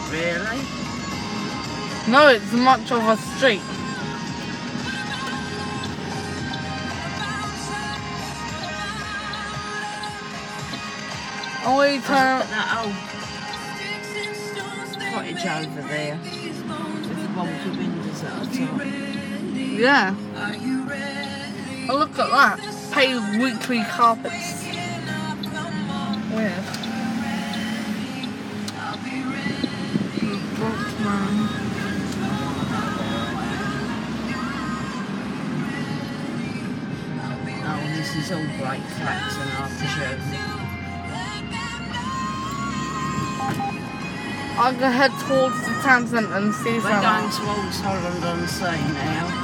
really. No, it's much of a street. Oh, we turn. Look at that old cottage over there with the bulky windows at the top. Yeah. Oh, look at that. Paved weekly carpets. Weird. Oh, this is all great flats and aftershave. I'll go head towards the town centre and see We're some. going towards Holland on Sea now.